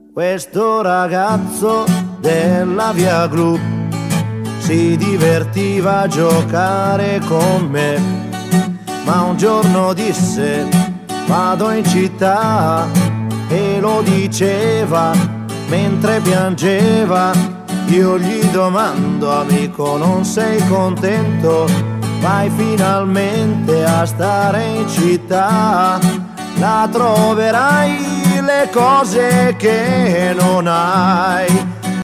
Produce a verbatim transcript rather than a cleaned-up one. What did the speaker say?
Questo ragazzo della via Gru si divertiva a giocare con me, ma un giorno disse vado in città, e lo diceva mentre piangeva. Io gli domando, amico, non sei contento? Vai finalmente a stare in città, là troverai le cose che non hai.